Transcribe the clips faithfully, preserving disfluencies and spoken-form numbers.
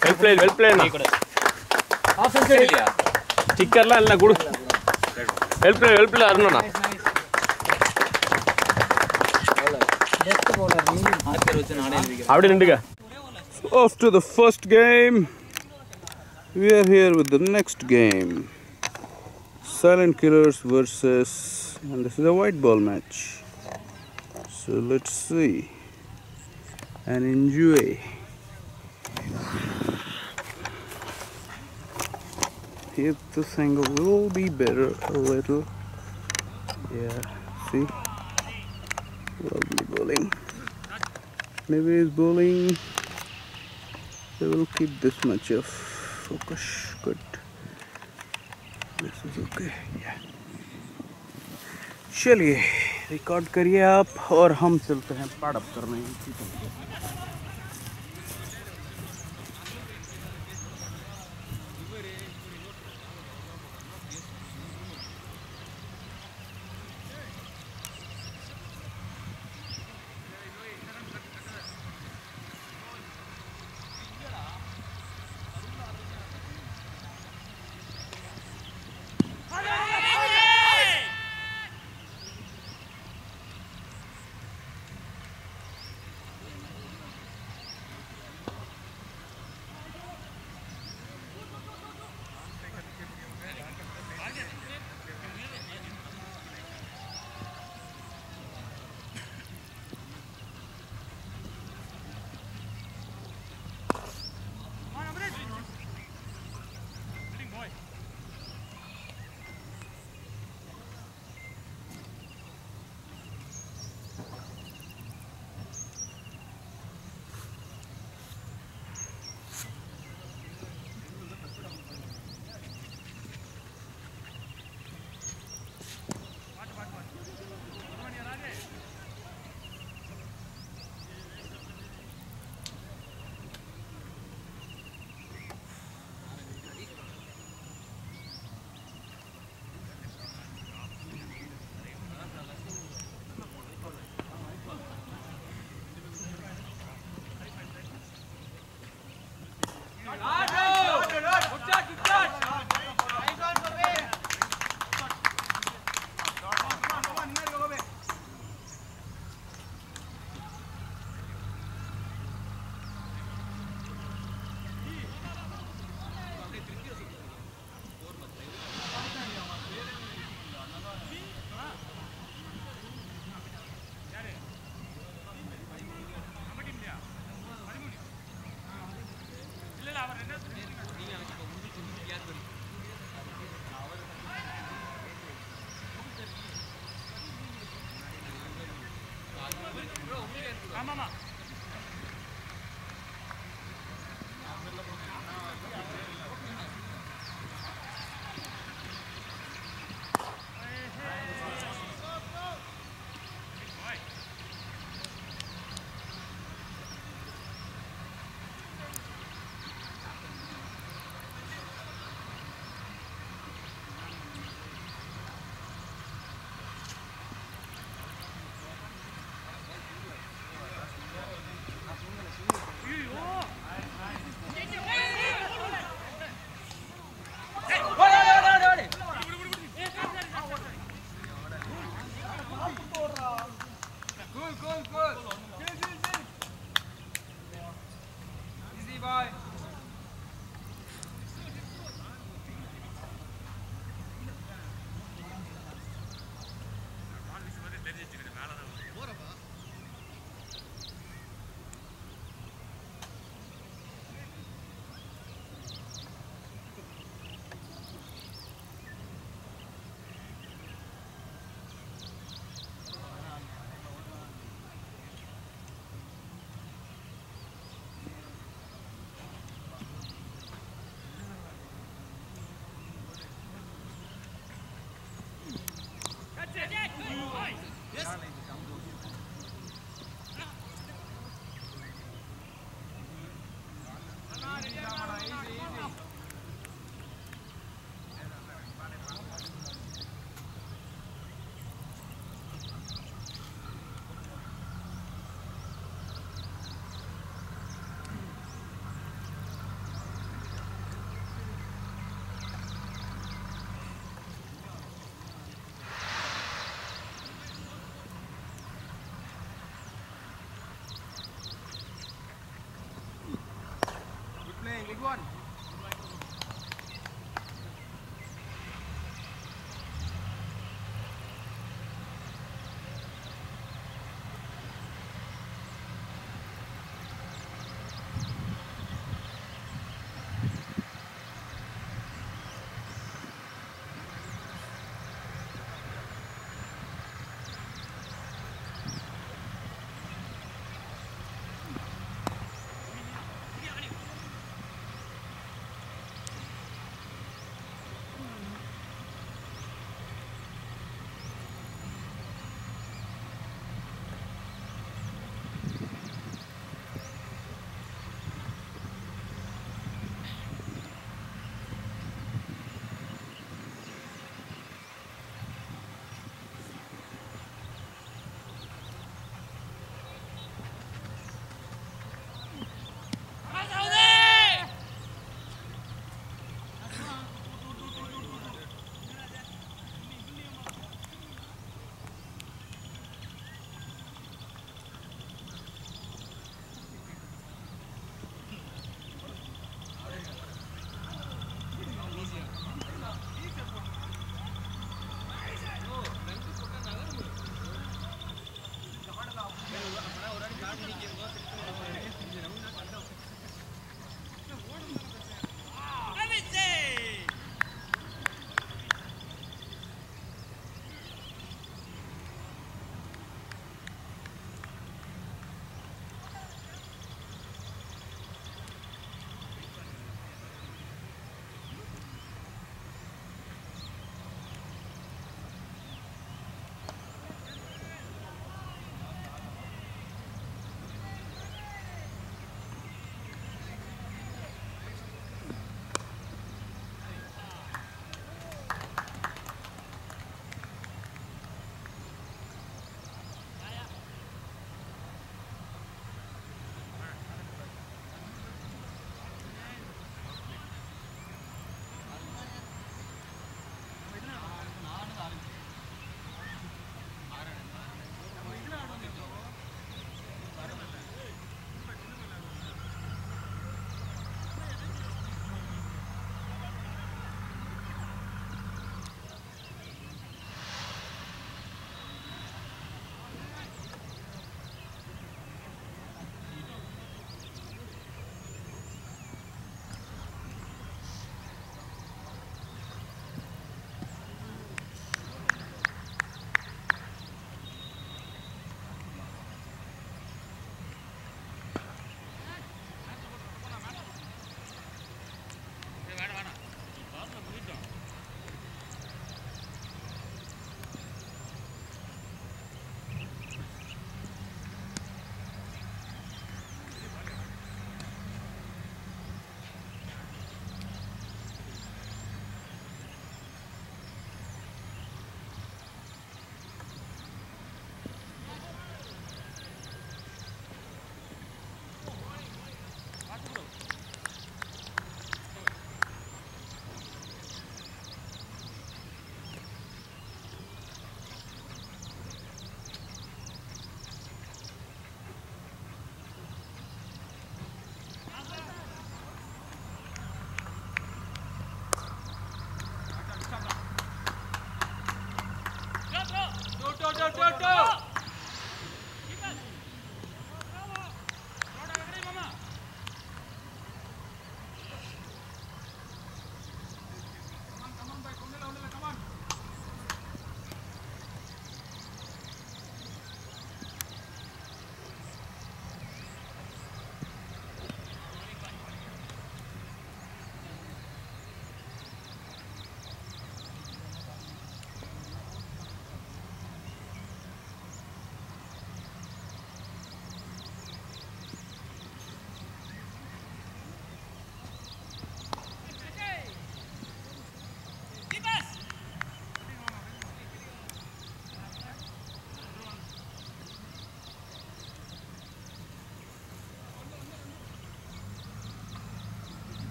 Well play well play of century இல்லையா ஸ்டிக்கர்லாம் இல்ல குடு வெல் பிளே வெல் பிளே அருணனா பெஸ்ட் பவுலர் நீ ஆர்கர் வச்சு நானே எழுதிக்கிறேன் அப்படியே நின்னுங்க Off to the first game. We are here with the next game. Silent Killers versus, and this is a white ball match. So let's see and enjoy. If this angle will be better a little. Yeah, see? Lovely bowling. Maybe he's bowling. They will keep this much of focus. Good. This is okay. Yeah. चलिए record करिए आप और हम चलते हैं पाड़प करने की तरफ।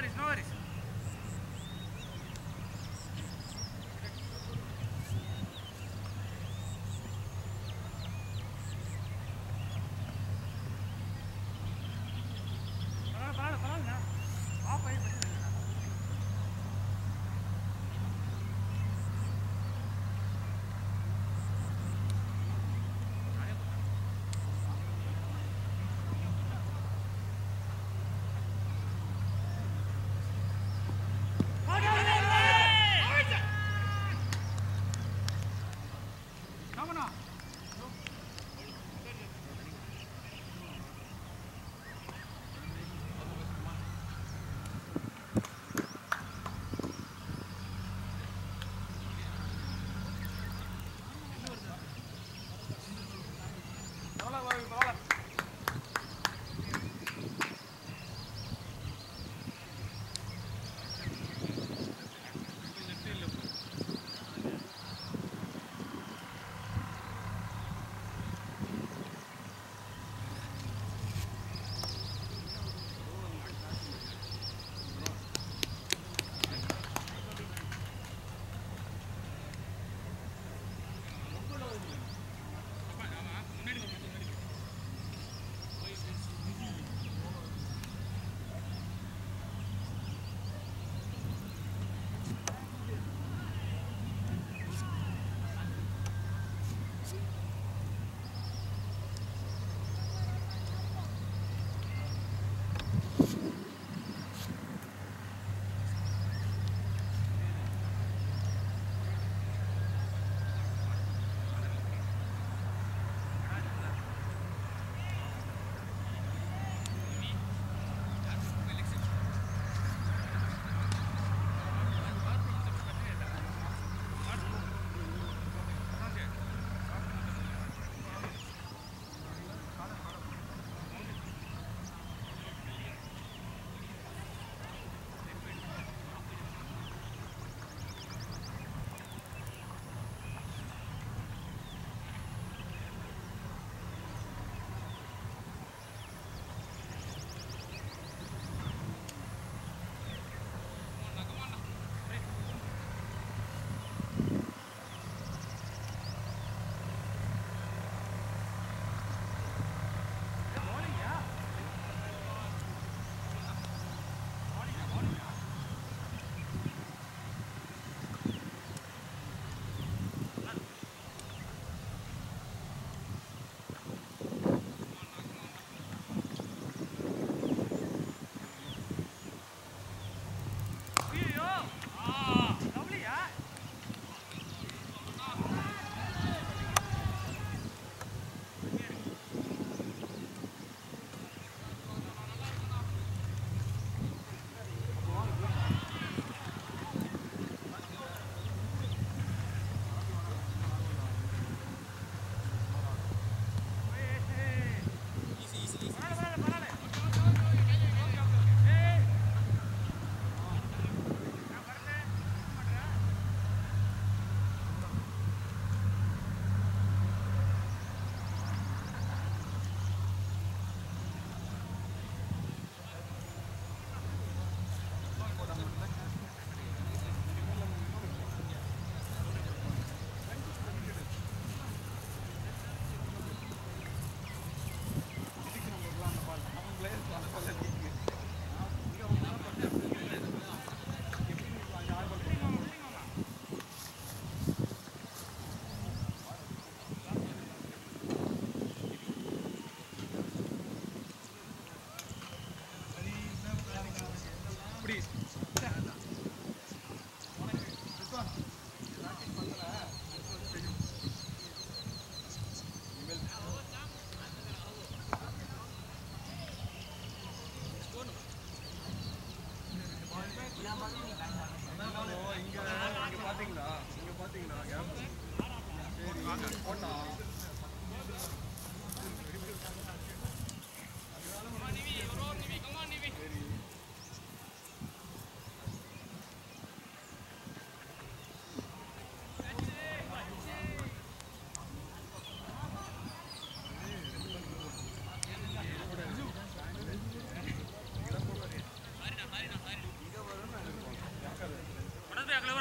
Hari na, hari na, hari.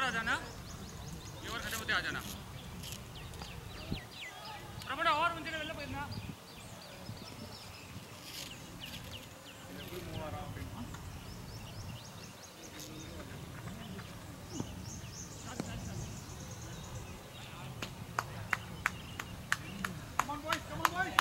आ जाना ये ओवर खत्म होते आ जाना प्रभुड़ा और मुझे वेल्ला పోయినా come on boys come on boys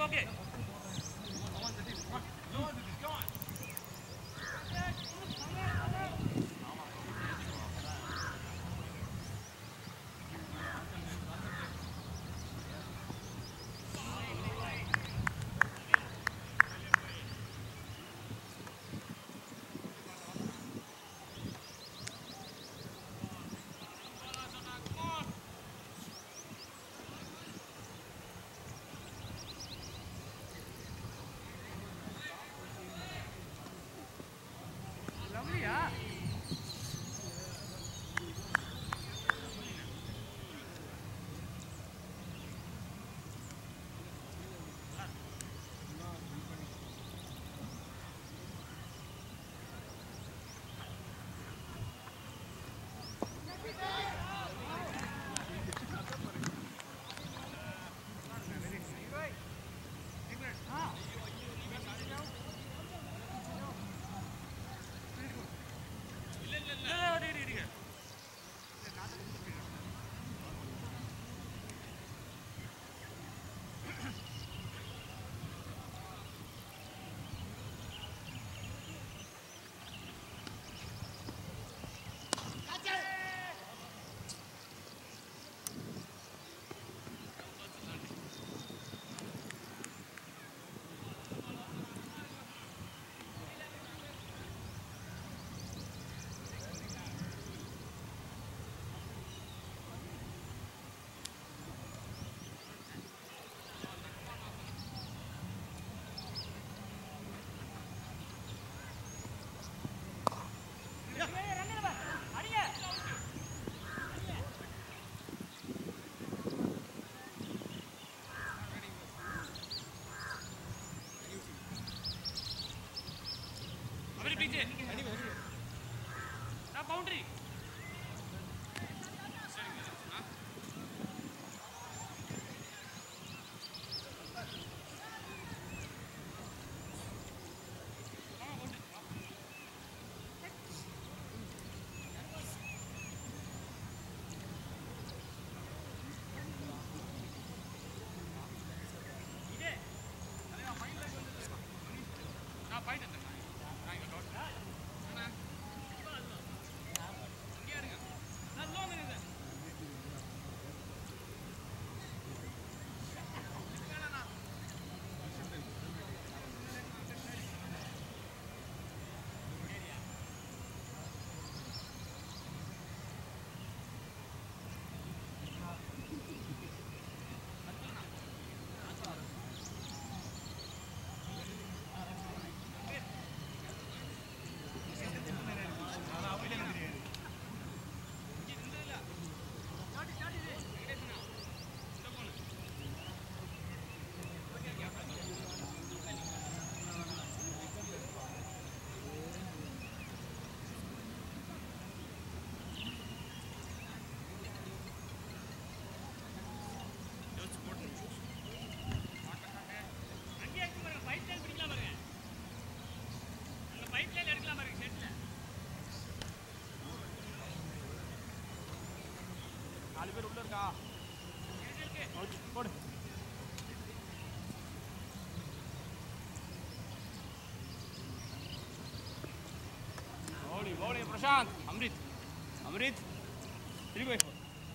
Prashant, Amrit, Amrit, three by four,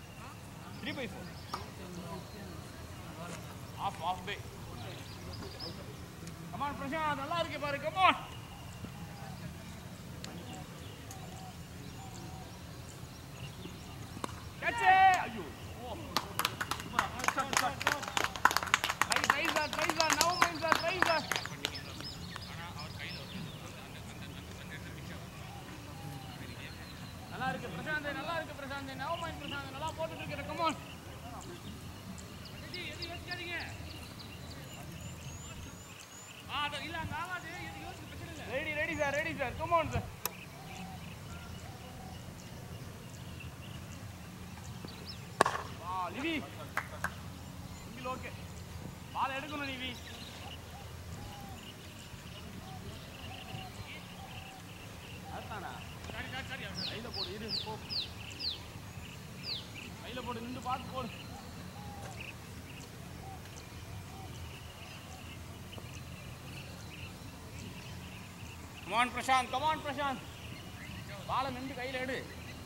three by four, half, half bay. Come on, Prashant, Allah ke bare, come on. Catch it! Ayyo. Shot, shot, shot. Nice, nice, that, nice, that. Now, nice, that, nice, that. நல்லா இருக்கு பிரசாந்த், நல்லா இருக்கு பிரசாந்த். நவ mind Prashanth, நல்லா போட்டுட்டு இருக்கற. Come on அஜி, எது யோசிக்காதீங்க. ஆ அது இல்ல அங்க ஆகாது, எது யோசிக்க பிரச்சனை இல்ல. Ready ready sir, ready sir. Come on sir. வா லிவி, இங்க ஓகே. பால் எடுக்கணும் லிவி. அதானா சரி சரி சரி. கையில போடு, இரு போ. கையில போடு, நின்று பார்த்து போடு. கமான் பிரசாந்த் கமான் பிரசாந்த் பாலை நின்று கையில் எடு.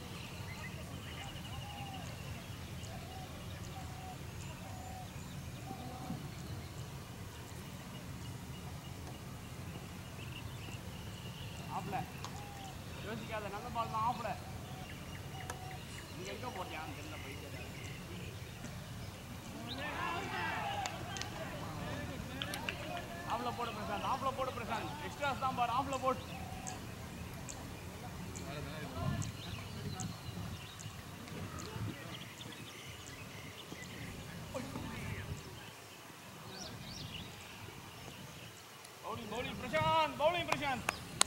ஆஃப்ல யோசிக்காத, நல்ல பால் தான். ஆஃப்ல நீங்க எங்க போட்டியான்னு தெரியல. போயிட்டு ஆஃப்ல போடு பிரசாந்த், ஆஃப்ல போடு பிரசாந்த். எக்ஸ்ட்ராஸ் தான் பாரு, ஆஃப்ல போடு. Bowling bowling Prashanth, bowling Prashanth.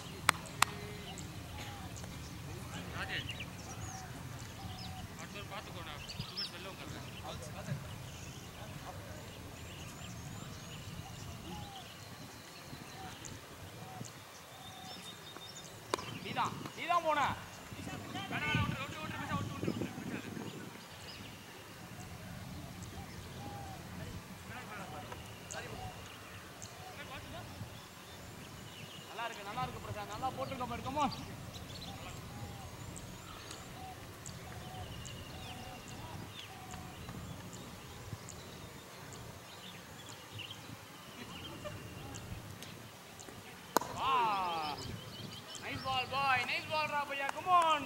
நீதான் நீதான் போன. நல்லா இருக்கு நல்லா இருக்கு பிரசாந்த், நல்லா போட்டுருக்க பாரு. Come on boy, nice ball Rabaya, come on.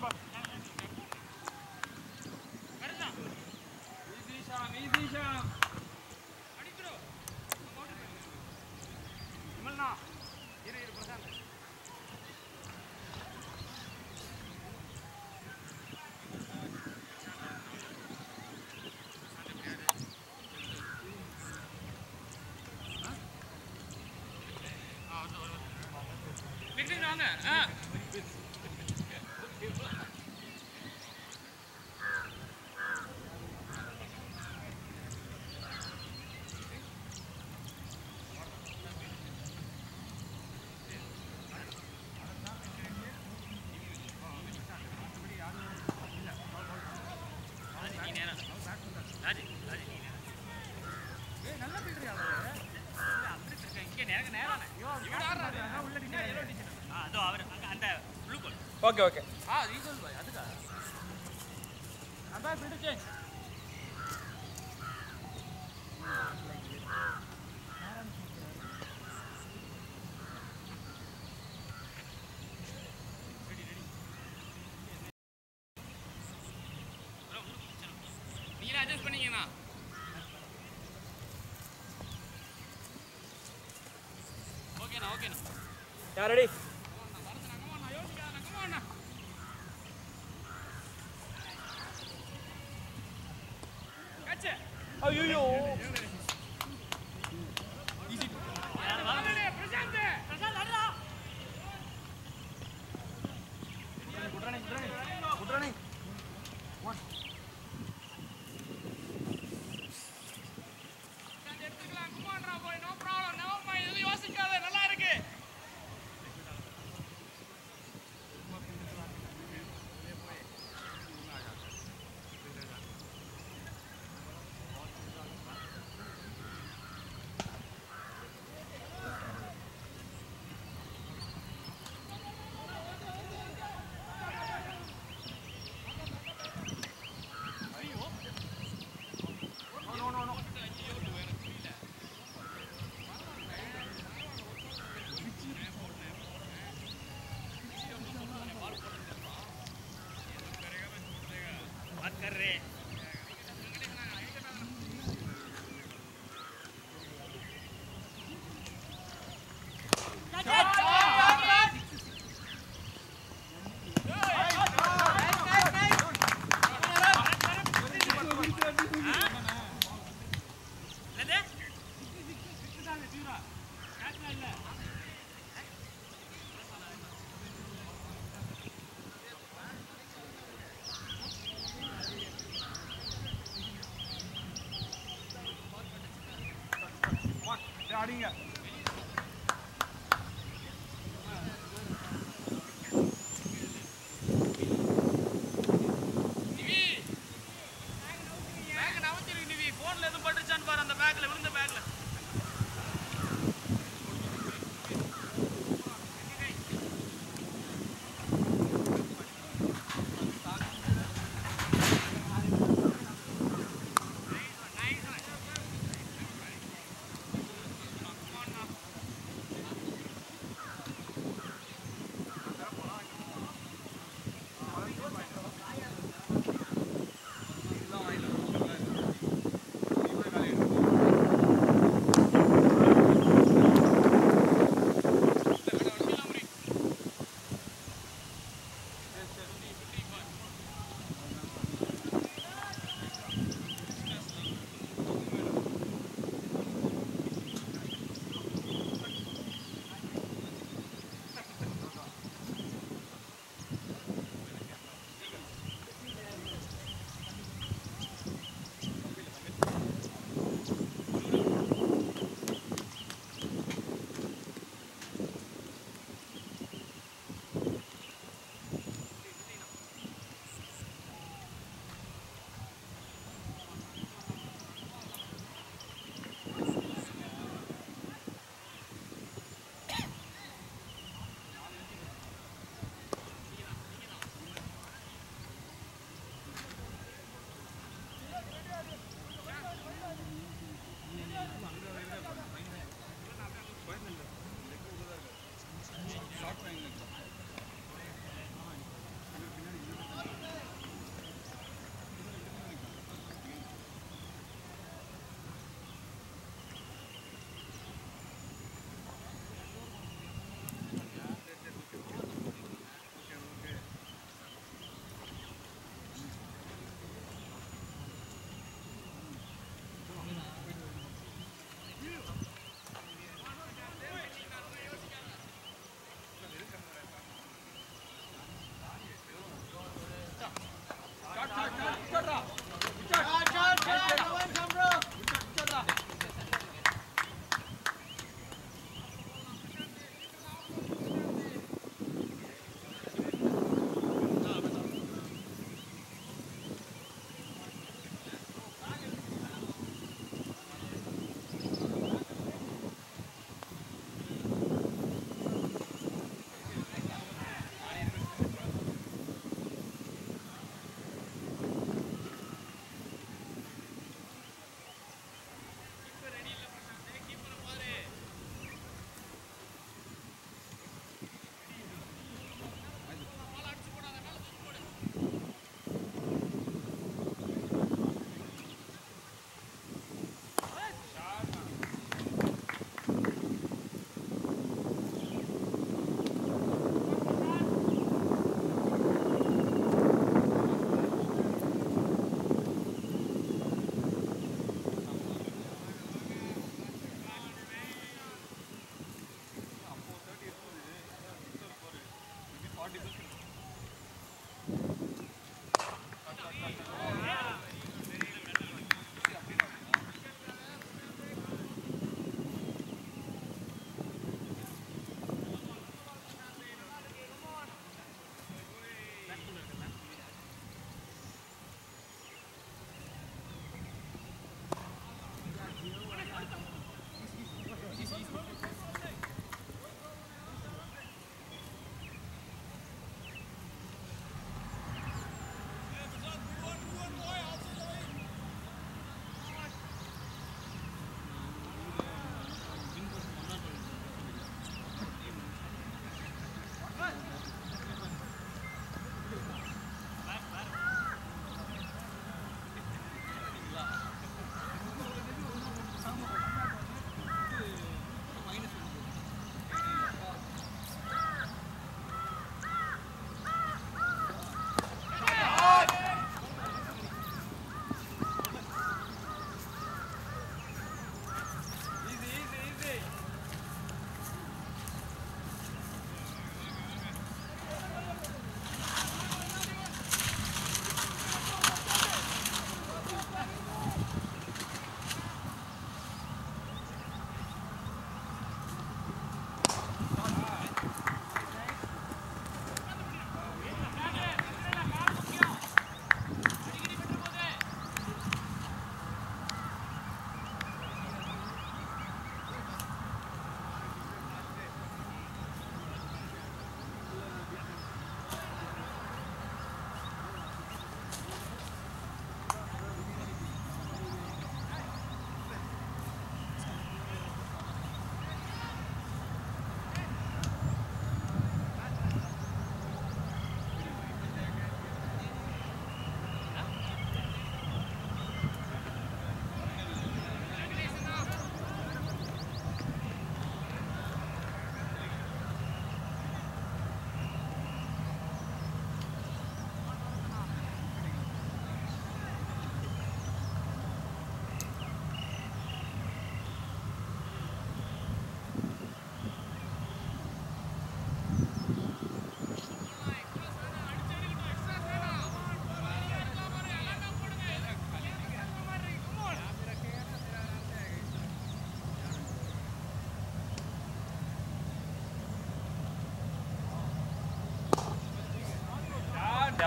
Easy shot, easy shot. Adikro. Malna. Iru iru Prasanth. Picking on it. Ah. Okay, okay. Ah, reason boy, adukka. Anda field change. நீங்க adjust பண்ணீங்கனா. Okay na, okay na. Yeah, ready? ஐயோ easy Prashanth Prashanth அடடா குட்ரானே குட்ரானே குட்ரானே one Prashanth எடுத்துக்கலாம். குமாரா போய் no problem, no my. இது யோசிக்காத, நல்லா இருக்கு. ஆடிங்க. நிவி பேக் நவத்திரு. நிவி போன்ல எதுவும் பட்டுச்சான்னு பாரு. அந்த பேக்ல விழுந்த பேக்ல Thank you.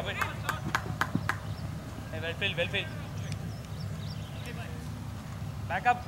Tap it. Hey, well filled, well filled. Back up.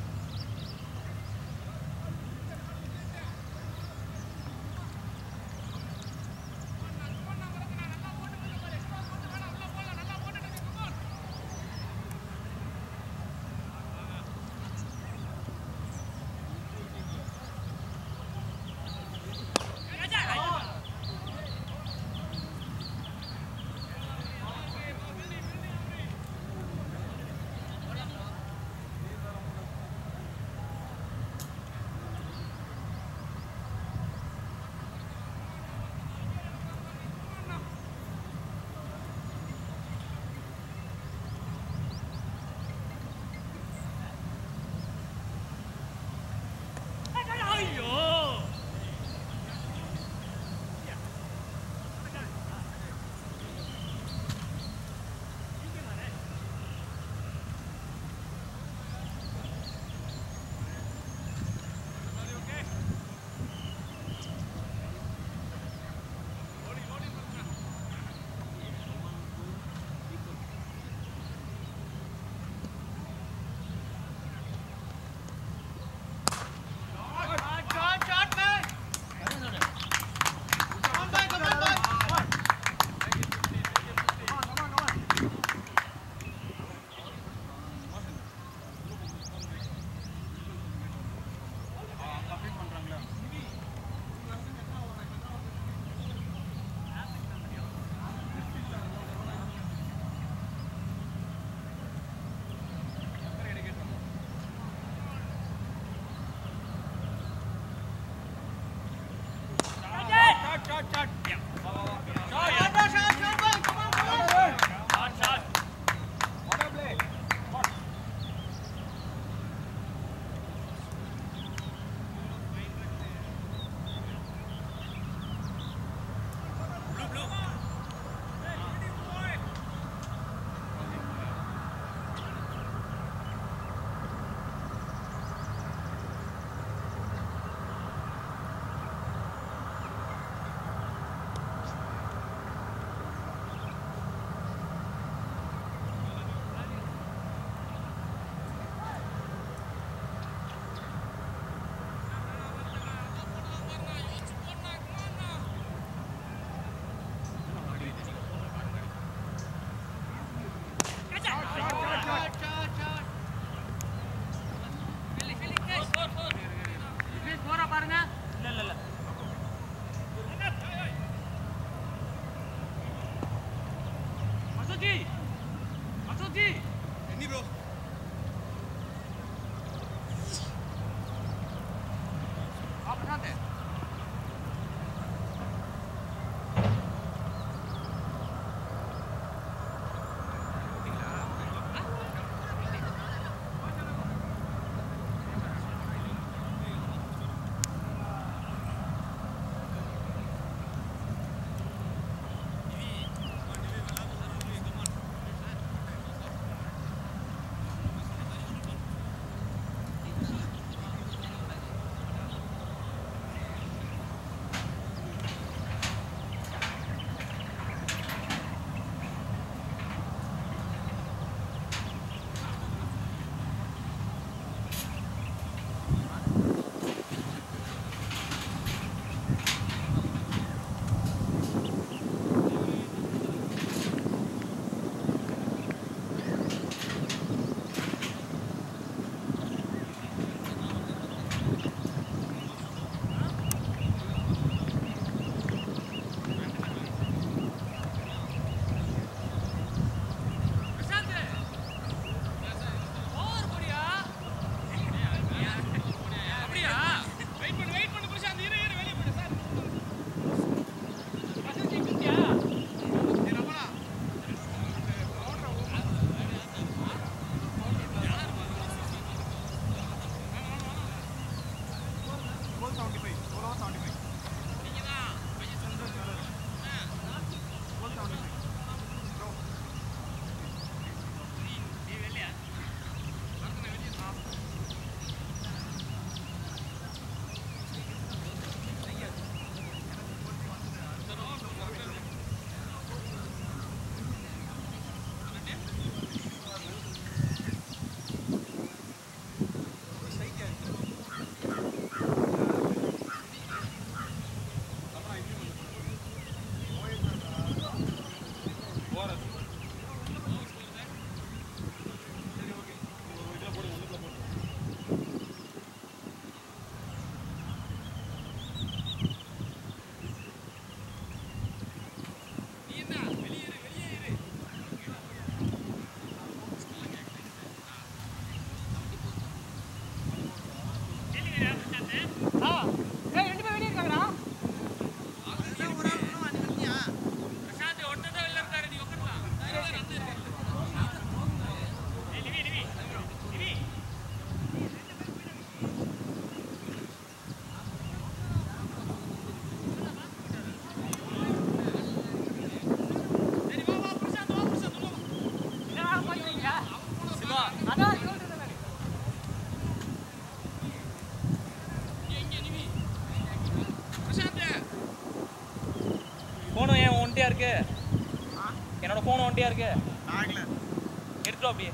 ஃபோனும் ஏன் ஒன்ட்டியா இருக்கு? என்னோட ஃபோன் ஒன்ட்டியா இருக்கு? எடுத்துட்டு அப்படியே.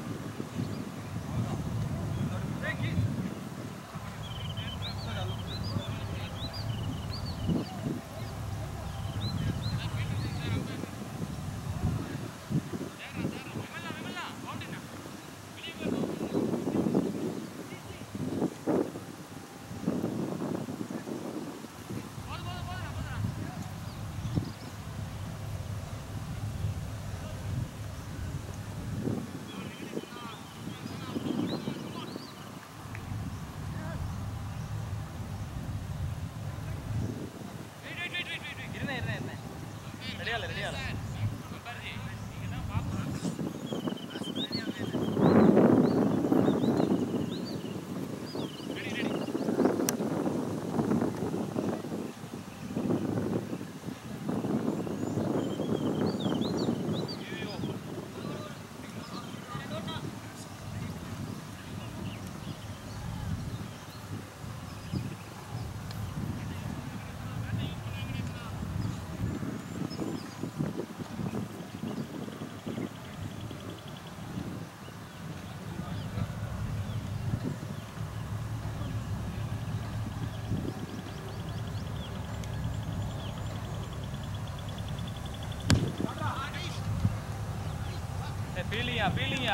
ஃபீலிங்கா ஃபீலிங்கா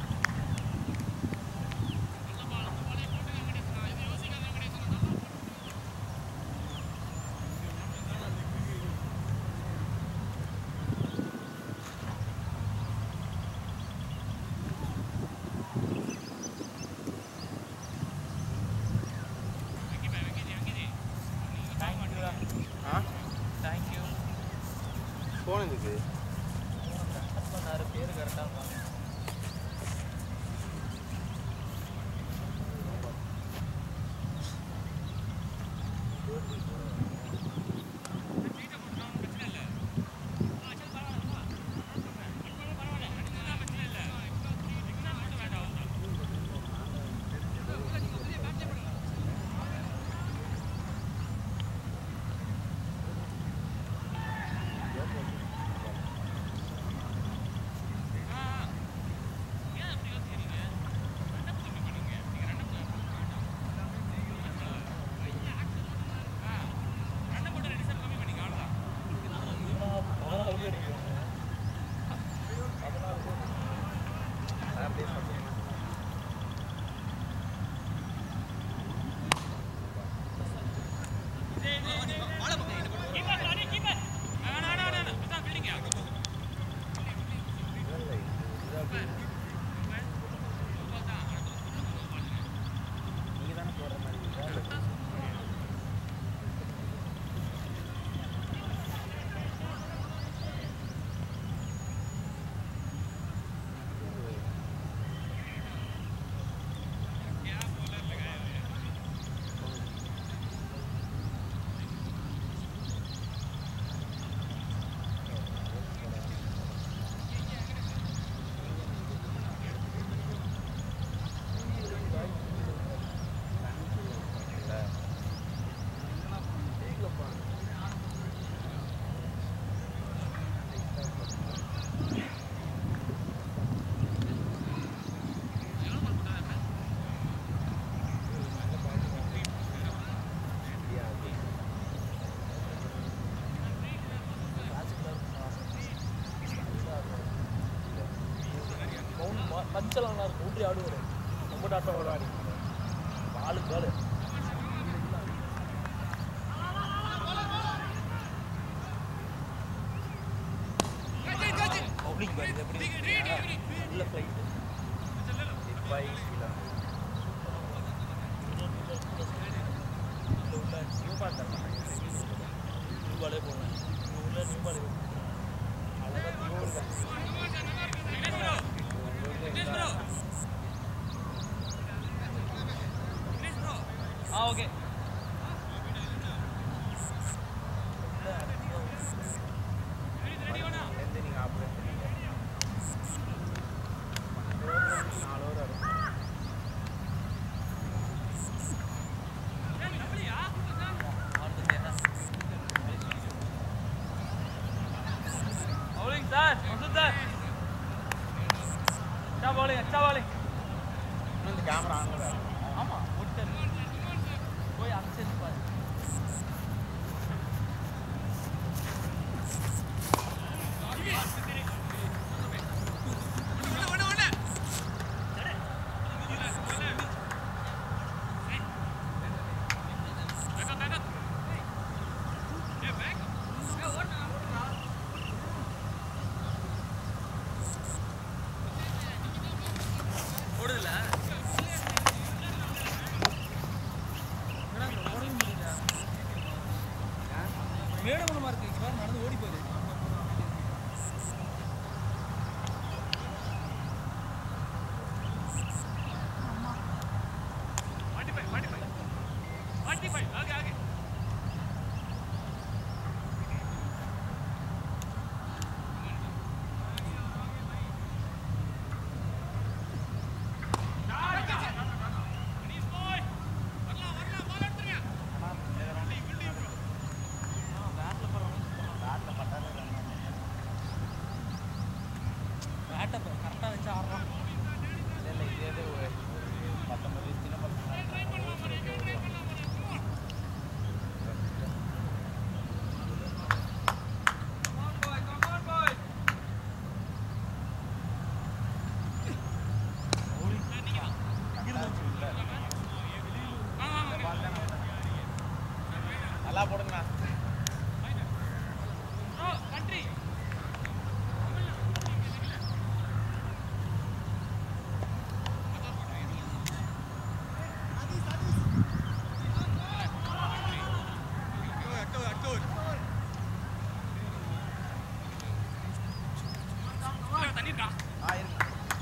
தேங்க்யூ ஃபோன் எதுக்கு? பேர் கரெக்டாக பஞ்சலாம் இருக்கும் ஊற்றி ஆடுவார் ரொம்ப டாட்டம் ஒரு ஆடி ஆளு காலு பப்ளிக் பாருங்க எப்படி உள்ள ஃப்ளைட் பை உள்ள உள்ள நியூ பால் தரலாம் நியூ பாலே போடலாம் உள்ள நியூ பால் அழகாக ஓகே நீங்க ஆப்ரேட் அச்சா bowling அச்சா bowling இந்த கேமரா ஆன்ல வேற. ஆமா ஒட்டே போய் அடிச்சு பாரு ஓடுதுல மேடமனமா இருக்கு இங்க பாரு நடந்து ஓடி போகுது பேட்டை கரெக்டாக வச்சு ஆடுறோம் இல்ல இதே இது ஒரு பத்தொன்பது வயசு சின்ன பசங்க நல்லா போடுங்க ஆ இருக்கு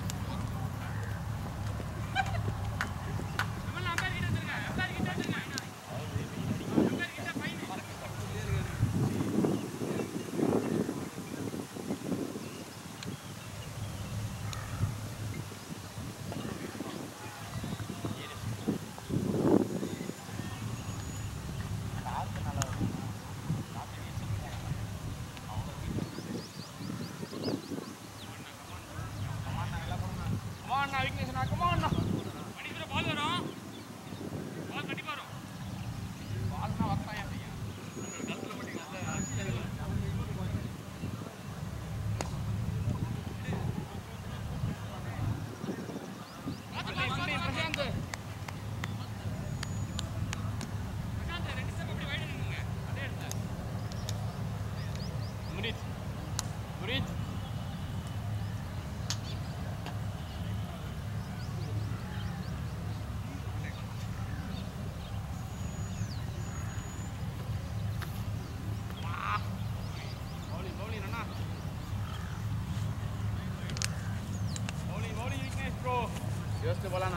யோசிச்சு போலாண்ணா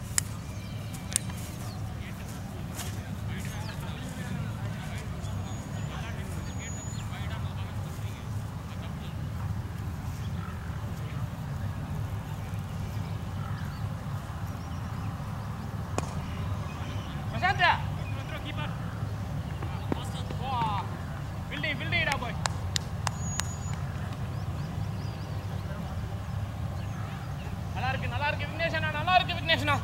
பிரசாந்த் கீப்பர் வா பில்டிங் பில்டிங்டா போய் நல்லா இருக்கு நல்லா இருக்கு விக்னேஷனா நல்லா இருக்கு விக்னேஷனா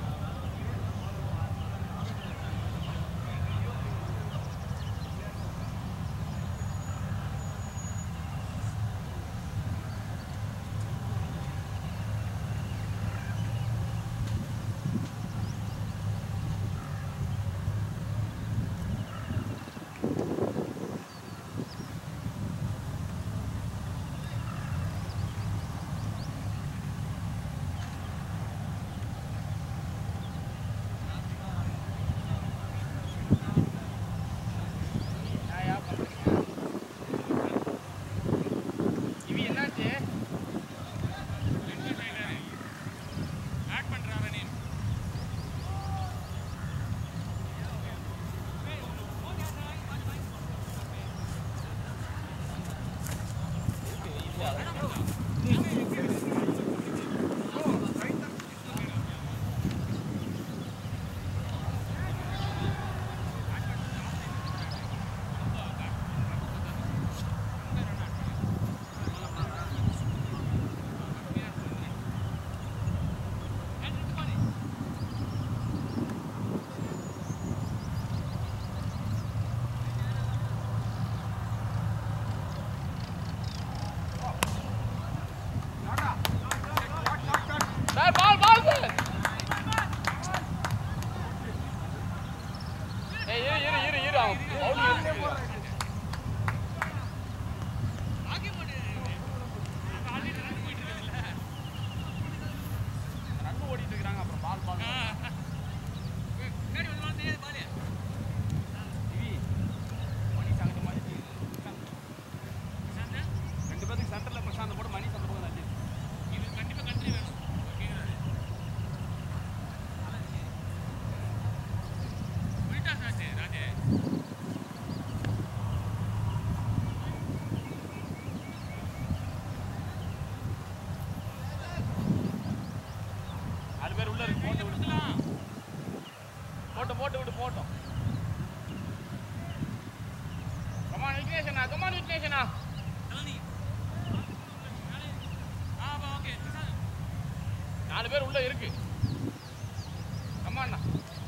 பால் பால் மணி சங்கத்து மாதிரி ரெண்டு பேருக்கு சென்டரில் பிரசாந்த் போட்டு மணி சந்த பக்கம் தள்ளி இது கண்டிப்பாக கண்ட்ரி வேணும் ராஜே நாலு பேர் உள்ள இருக்கு போட்டு விடுக்கலாம் போட்டு போட்டு விட்டு போட்டோம் கமான் விக்னேஷனா கமான் விக்னேஷனா நாலு பேர் உள்ள இருக்கு கமாண்ணா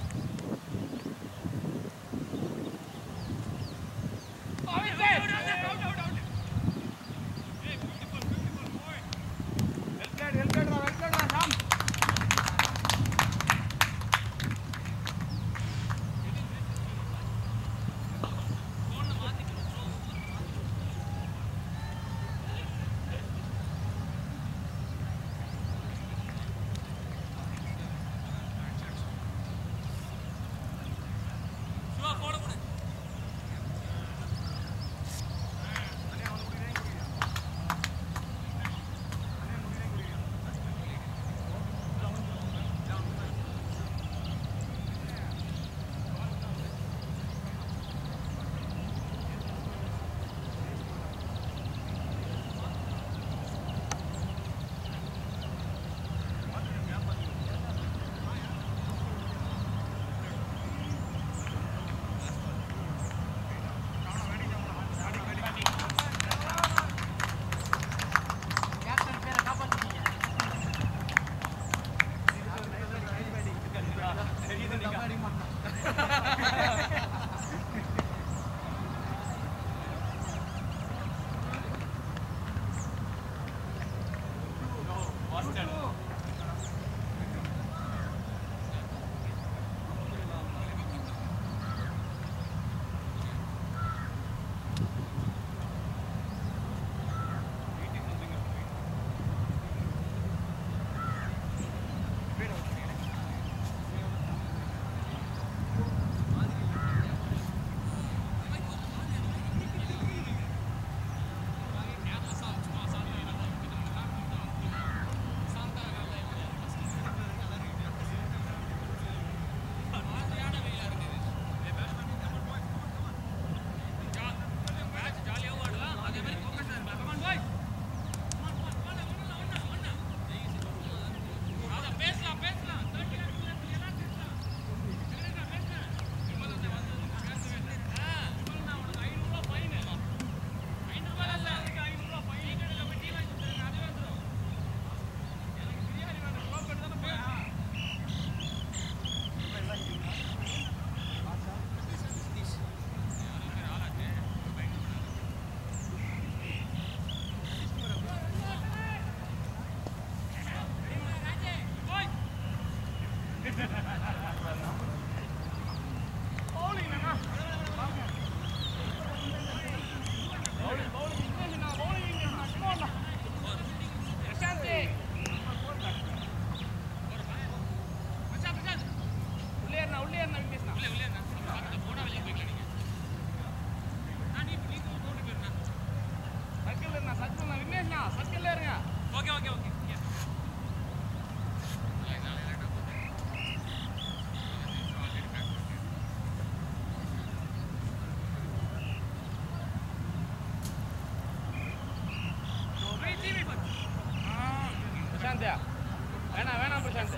வேணாம் வேணாம் பிரசாந்த்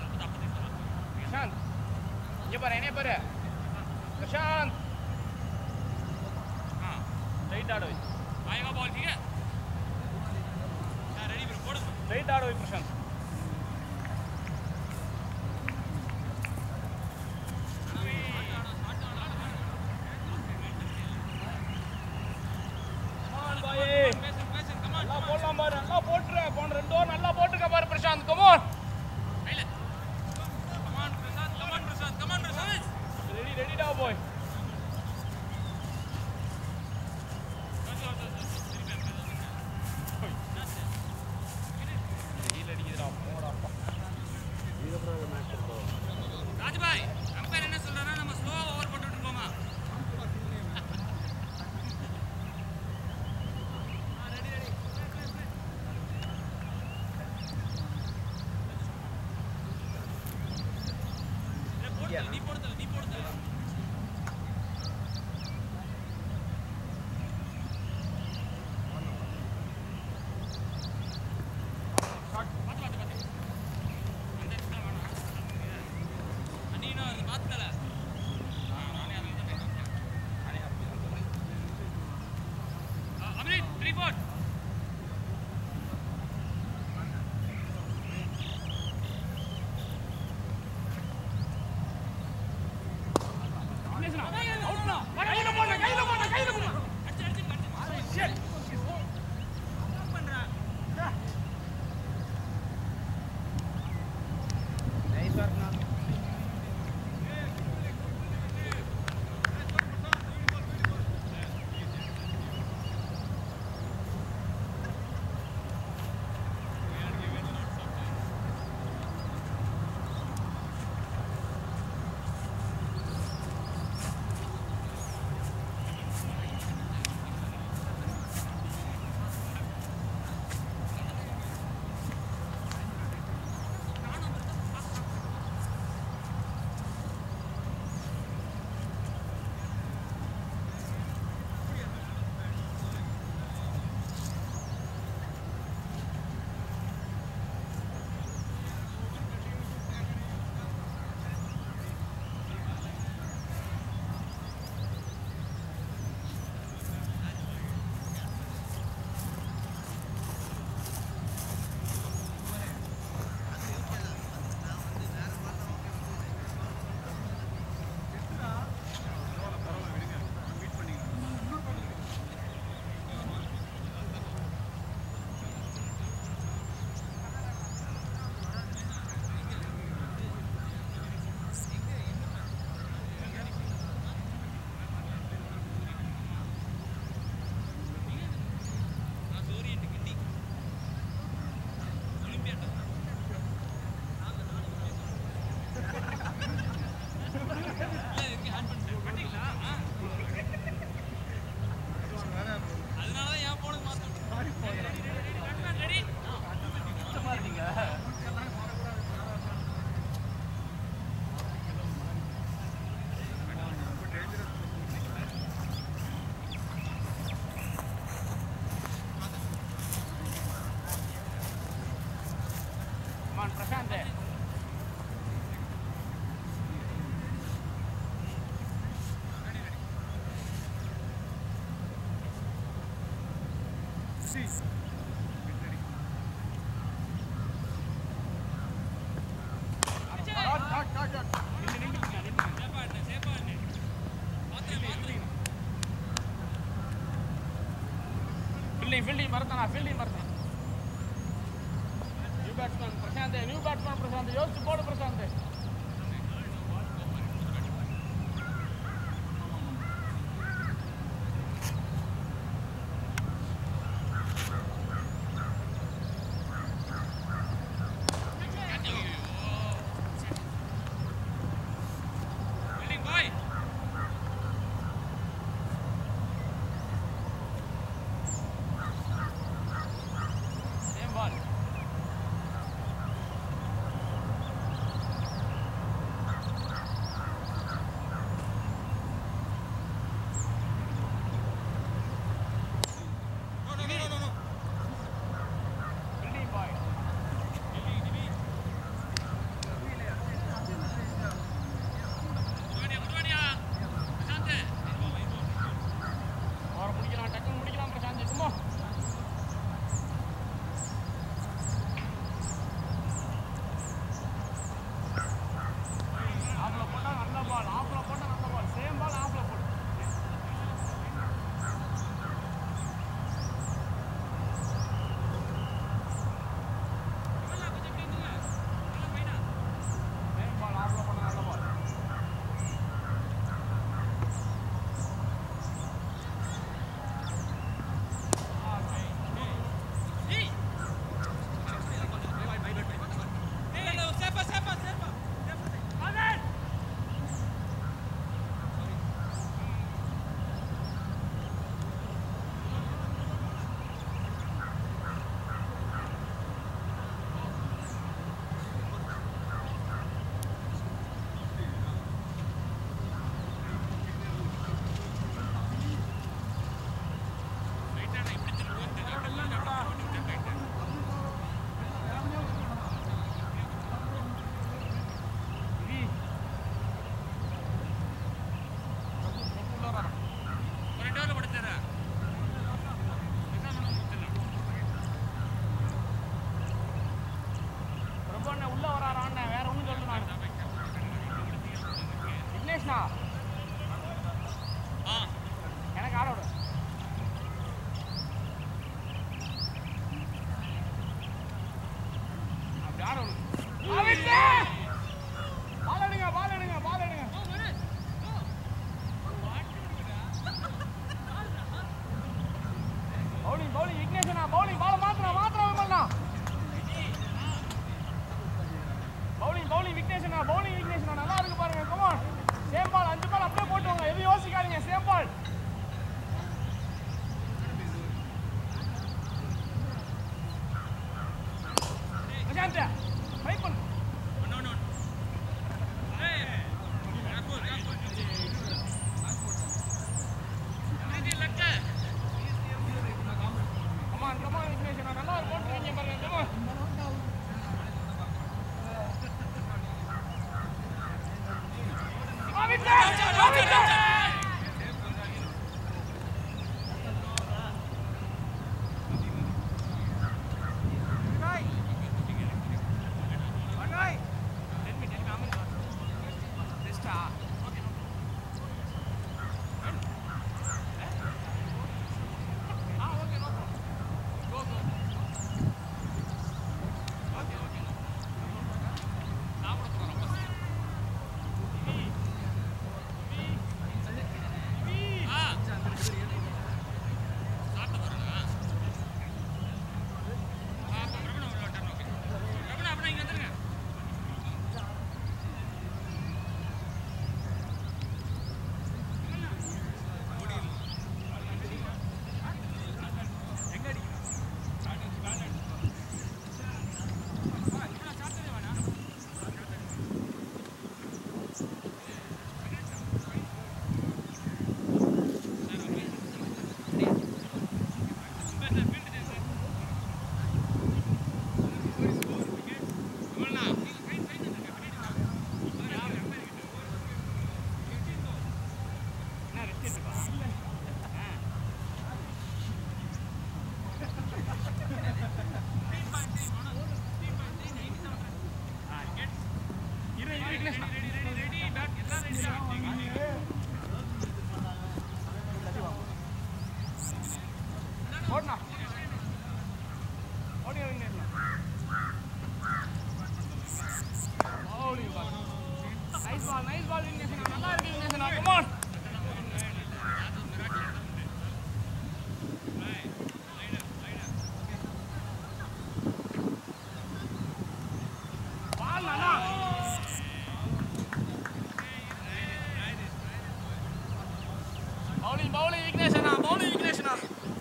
பிரசாந்த் இங்கே பாரு என்னைய பாரு பிரசாந்த் हाँ सही आड़ो आएगा बॉल ठीक है रेडी फिर सही आड़ो प्रशांत நல்லா போடலாம் பாரு நல்லா போட்டுரு போன ரெண்டு ஓவர் நல்லா போட்டுருக்க பாரு Prashanth come on come on Prashanth come on Prashanth come on Prashanth ready ready டா பாய் ஹீல் அடிக்குதுடா நீ போடுதல நீ போடுதல Prashant. Fielding, fielding, Maratana, fielding, Maratana. New batsman, Prashant, new batsman, Prashant. Yost board, Prashant. விக்னேஷனா எனக்கு ஆட விடு. அப்படி ஆட விடு. பால் எடுங்க பால் எடுங்க பால் எடுங்க. பவுலிங் பவுலிங் விக்னேஷனா பவுலிங் பால் மாத்திரா மாத்திரா விமல்னா. பவுலிங் பவுலிங் விக்னேஷனா பவுலிங் விக்னேஷனா நல்லா இருக்கு பாருங்க. கம் ஆன் சேம் பால் அஞ்சு பால் அப்படியே போட்டுவாங்க. எதுவும் யோசிக்காதீங்க. Same ball. பிரசாந்த் ஃபைட் பண்ணு. கமான் கமான் விக்னேஷனா நல்லா போட்டுருக்கீங்க பாருங்க. கமான் ஓடுனா ஓடி விக்னேஷனா bowling ball nice ball nice ball விக்னேஷனா நல்லா இருக்கு விக்னேஷனா. கம் ஆன் பால் நானா பவுலிங் பவுலிங் விக்னேஷனா பவுலிங் விக்னேஷனா.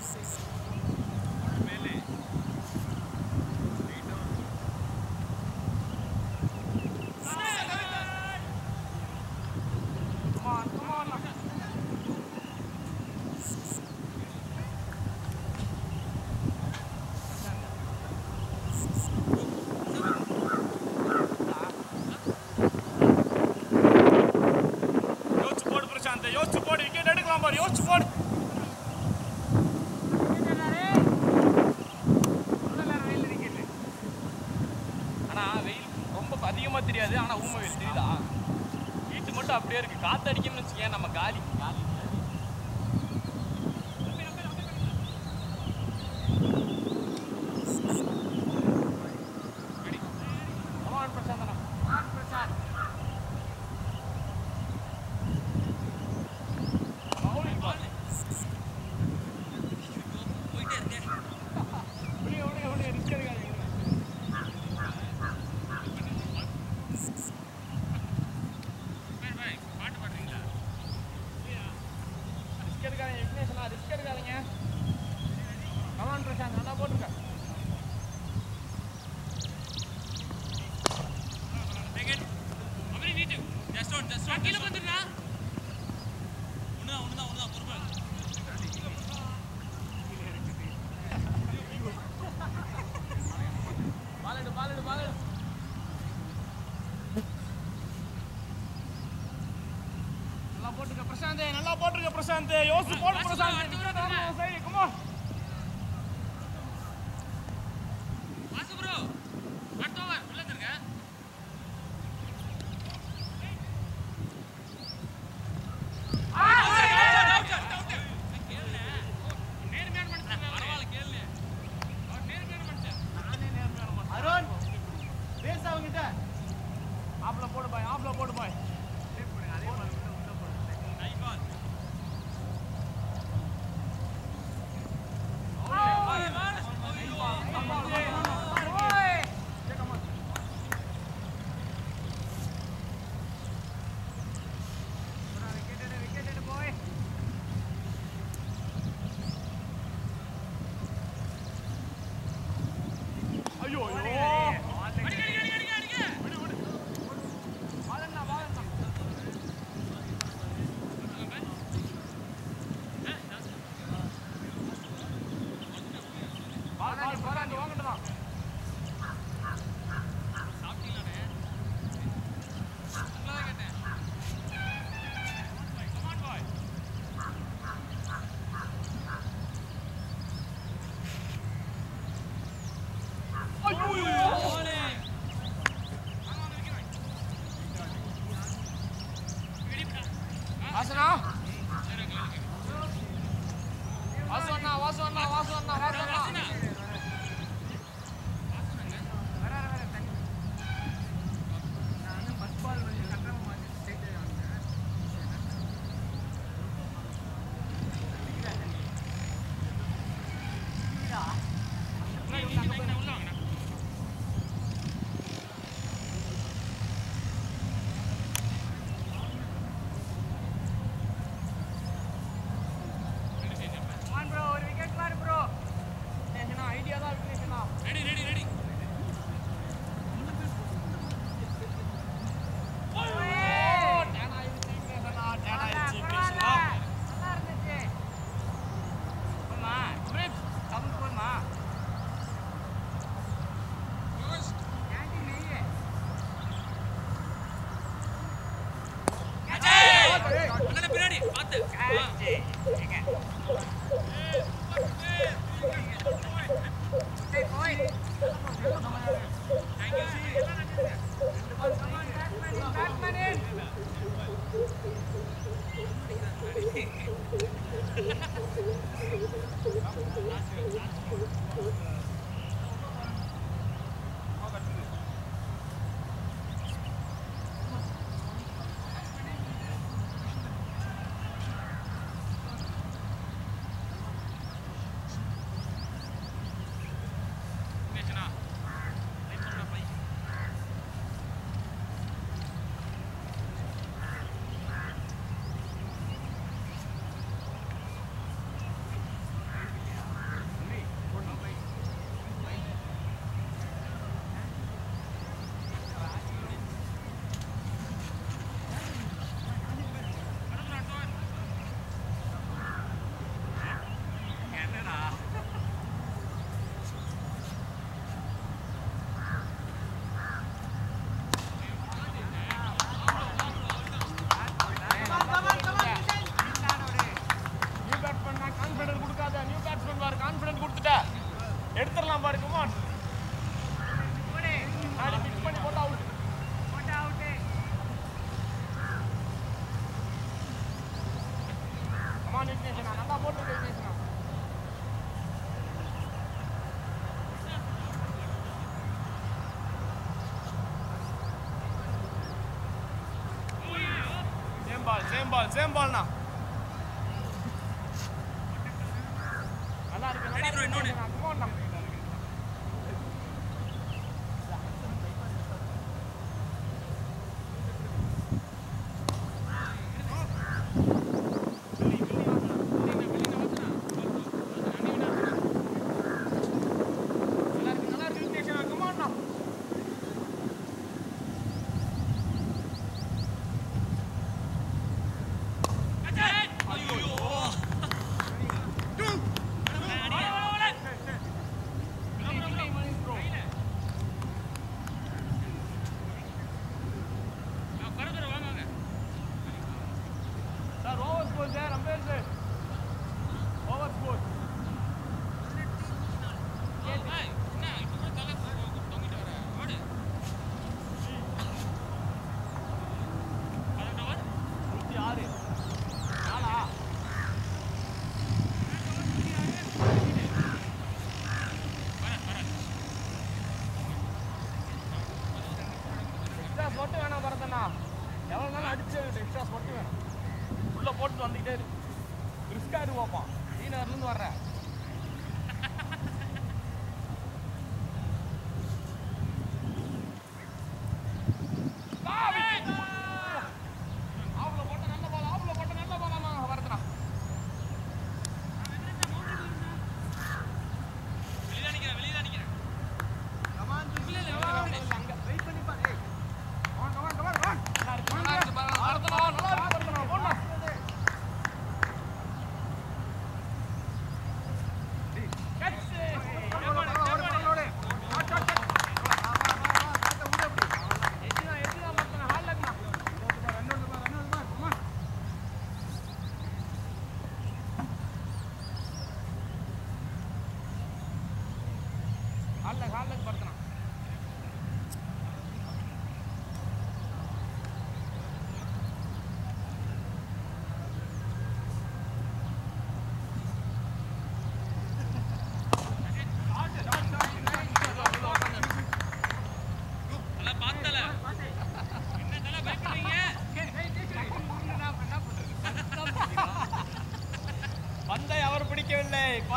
யோசிச்சு போடு விக்கெட் எடுக்கலாம் பாரு. யோசிச்சு போடு. ஆனா வெயில் ரொம்ப அதிகமா தெரியாது. ஆனா ஊமை வெயில் தெரியுதா? ஹீட்டு மட்டும் அப்படியே இருக்கு. காத்து அடிக்கும்னு வச்சுக்கேன் நம்ம காலி காலி பிரசாந்தனா பிரசாந்த் நல்லா போட்டுருக்க. கீழே வந்துடுறா. ஒண்ணுதான் ஒண்ணுதான் ஒண்ணுதான் பொறுப்பா பாலடு பாலடு பாலடு. நல்லா போட்டுருக்க பிரசாந்த். நல்லா போட்டுருக்க பிரசாந்த். யோசிச்சு போடு பிரசாந்த். சரி குமா வாசு ப்ரோ அடுத்த ஓவர் உள்ள இருக்க. Vasana Vasana Vasana Vasana Vasana Same ball, same ball now. நல்லா இருக்கு நல்லா இருக்கு இன்னொரு come on நம்ம ஸ்பாட் வேணாம் பரதண்ணா எவ்வளோ நாள் அடிச்சு எக்ஸ்ட்ரா ஸ்பாட் வேணும் உள்ளே போட்டு வந்துக்கிட்டே இருக்கு ரிஸ்காக இருக்கு பார்ப்பான் சீனர்லேருந்து வர்றேன் ஆவுல போட்ட நல்ல பால் ஆவுல போட்ட நல்ல பால் ஆமாம் பரதண்ணா வெளியே நிற்கிறேன் வெளியே நிற்கிறேன் அங்கே வெயிட் பண்ணி பாரு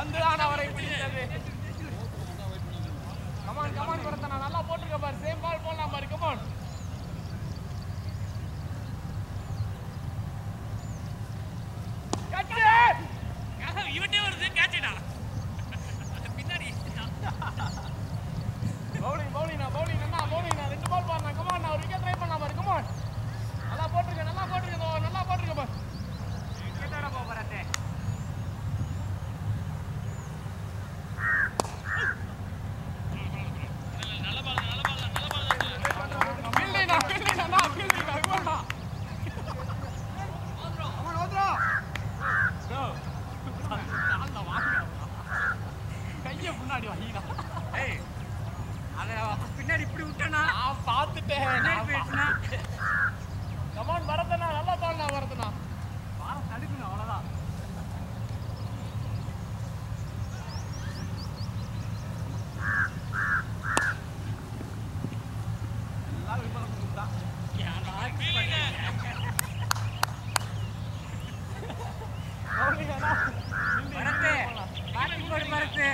பந்துதான் அவரை பிடித்தது. கமான் கமான் பரத்தனா நல்லா போட்டுருக்க பாரு. சேம் பால் போடலாம் பாரு. கமான் இவட்டே வருது கேட்சிடா பின்னாடி பவுலிங் பவுலிங் பவுலிங் அண்ணா பவுலிங் ரெண்டு பால் பாருண்ணா. கமான் நான் ஒரு விக்கெட் ட்ரை பண்ணலாம் பாரு. கமான் நல்லா போட்டுருக்க நல்லா போட்டுருக்க நல்லா போட்டுருக்க பாரு. விக்கெட்டோட போக போறாத்தே. நல்ல பால் நல்ல பால் நல்ல பால் ஃபீல்டிங்கா ஃபீல்டிங்கா ஃபீல்டிங்கா கமான் கமான் ஓத்ரா கைய முன்னாடி வாங்கிடா. ஏய் அத பின்னாடி இப்படி விட்டனா நான் பார்த்துட்டேன். கமான் வரதனா நல்லா பால்னா வரதனா பால் தடுக்கணும் அவ்வளவுதான். எல்லாம் விபரம் கொடுத்தா வரத்து பேட்டிங் போடு வரத்து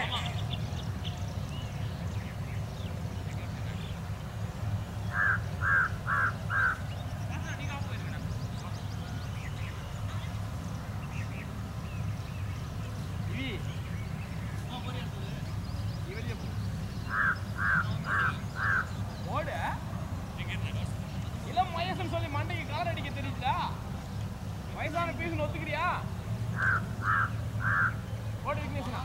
இளம் வயசுன்னு சொல்லி மண்டைக்கு கலர் அடிக்க தெரியுதா? வயசான பீஸ்னு ஒத்துக்கிறியா? போடு விக்னேஷ்னா.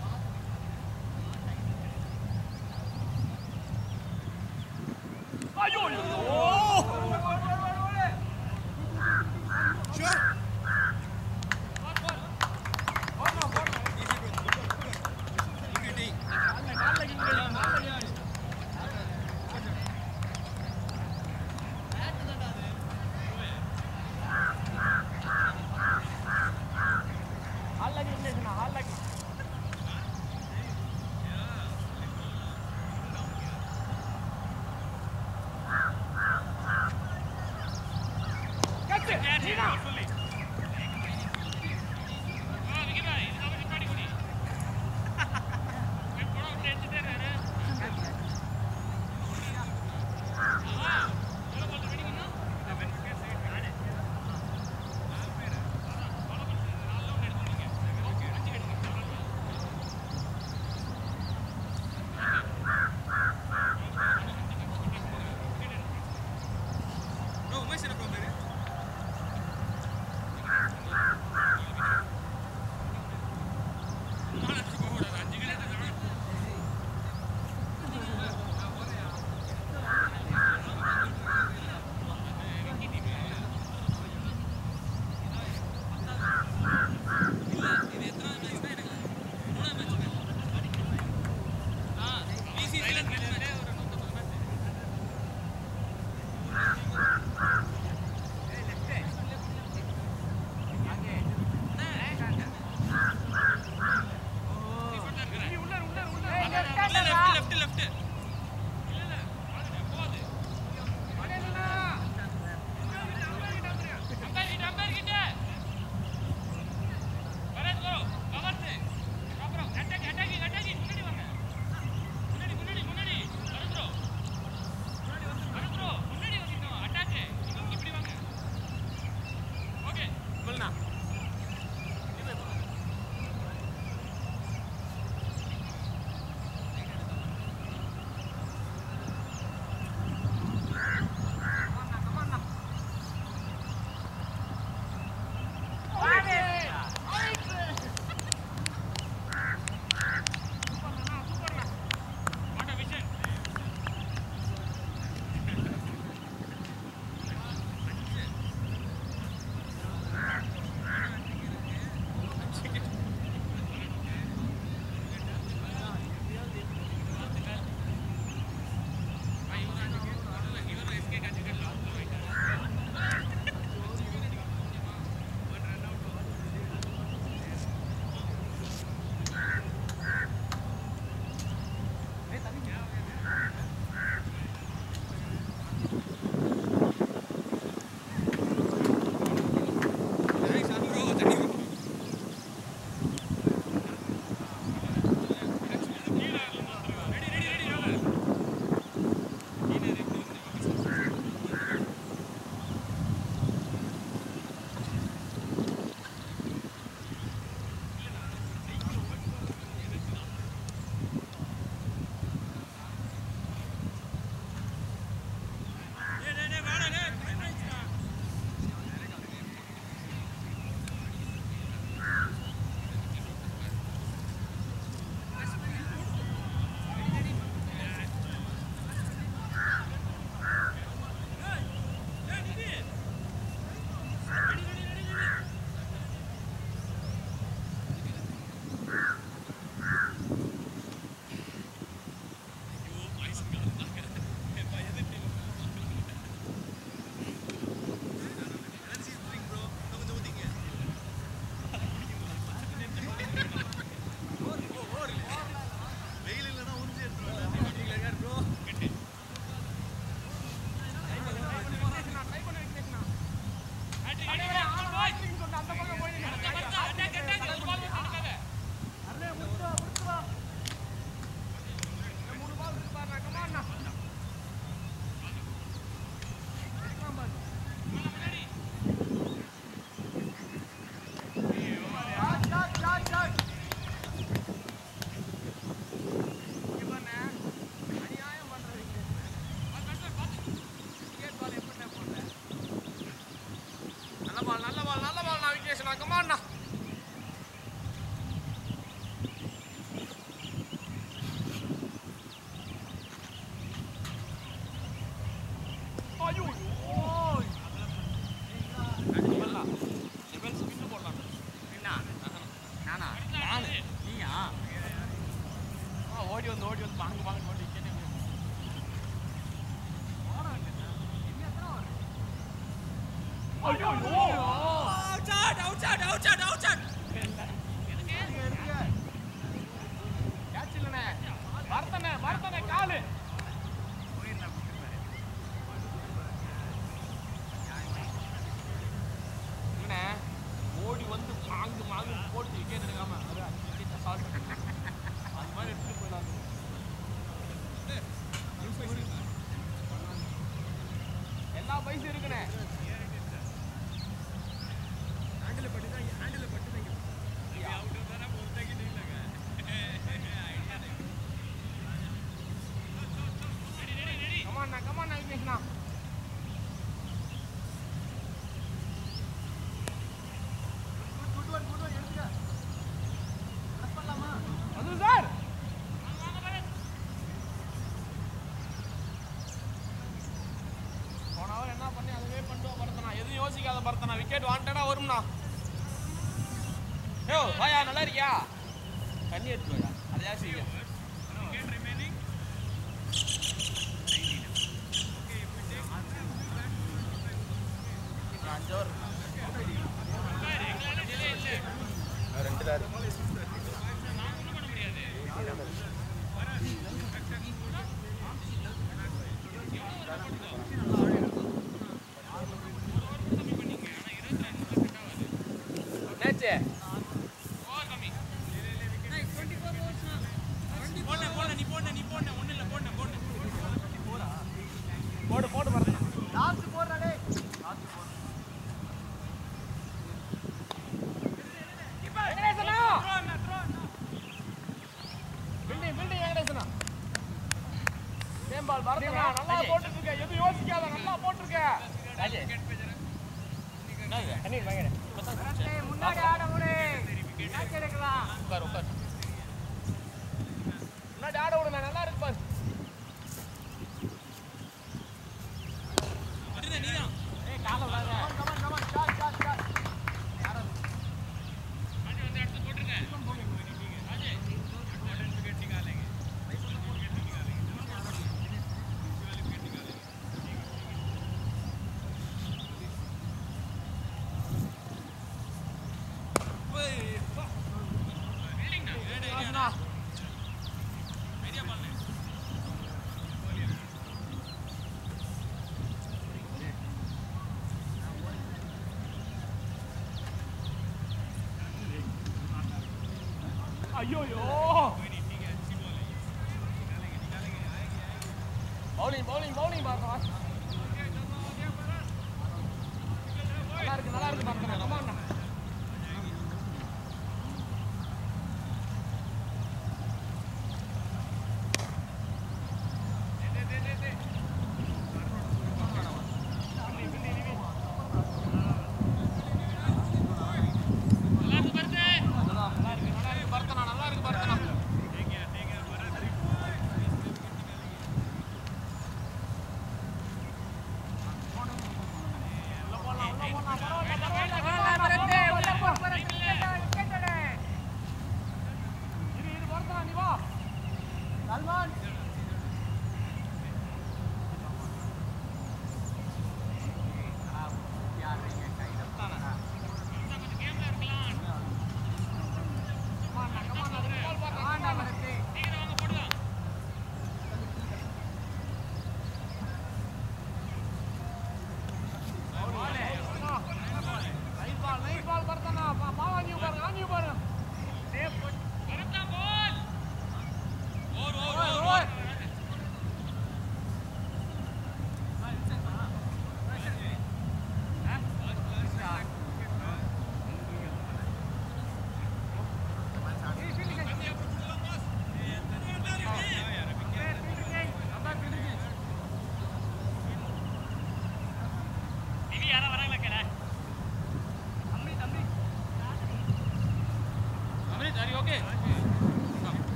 ஐயோ நல்ல பால் நல்ல பால் நல்ல பால் நான் விக்கேஷனா கமாண்ணா ஐயோ ஓய் அடிப்படா லெவல் ஸ்பின் போடலாம் என்ன நானா நானு நீயா ஆ ஓடி வந்து ஓடி வந்து வாங்க வாங்க ஓடி விக்கெட் ஐயோ out out out out out catch இல்லனே வரதனே வரதனே கால் இல்லனே ஓடி வந்து மாங்கு மாங்கு போட்டு விக்கெட் எடுக்காம அது விக்கெட் சால்ட் அது மாதிரி எடுத்து போயிடலாம் எல்லா பைசா இருக்குனே ஹேண்டில் பட்டு தான் ஹேண்டில் பட்டு தான் இது அவுட் தான போறதுக்கு இல்லங்க ready ready ready come on come on விக்னேஷ்னா குட் ஒன் குட் ஒன் எடுங்க பிரஸ் பண்ணலாமா அது சார் வாங்க வாங்க போன அவர் என்ன பண்ணி அதுவே பண்ணிட்டு பரத்தனா எதுவும் யோசிக்காத பரத்தனா விக்கெட் வாண்டடா வரும்னா யோ வாயா நல்லா இருக்கியா தண்ணி எடுத்து வாடா அதையா செய்ய விக்கெட் ரிமைனிங் ஓகே இப்போ டேக் அஞ்சு ஓவர் ரெண்டு தான் நான் ஒண்ணும் பண்ண முடியாது நேச்சே ஓவர் கம்மி இருபத்தி நான்கு ஓவர்ஸ் போடு போடு நீ போடு நீ போடு ஒண்ணு இல்ல போடு போடு போடு போடு வரணும் லாஸ்ட் போடுடா டேய் லாஸ்ட் போடு இப்போ வெங்கடேசனா த்ரோ த்ரோ பில்டிங் பில்டிங் வெங்கடேசனா கேம் பால் வரதனா நல்லா போட்டுட்டு இருக்க எது யோசிக்காத நல்லா போட்டுருக்க ராஜே கண்ணி வாங்கடா முன்னாடி ஆட முடி கேட்ச் எடுக்கலாம் உட்கார் உட்கார் முன்னாடி ஆட விடு நல்லா இருக்கு பாஸ் விடுடா நீயா ஏய் கால விடாத come on come on shot shot shot யாரோ ஆடி வந்து எடுத்து போடுங்க ராஜே அட்வான்ஸ் விக்கெட் निकालेंगे विकट निकालेंगे विकट निकालेंगे अयो यो बॉलिंग बॉलिंग बॉलिंग मार मार நல்லா இருக்கு நல்லா இருக்கு பாருங்க கம் ஆன் दे दे दे दे நல்லா இருக்கு பர்தனா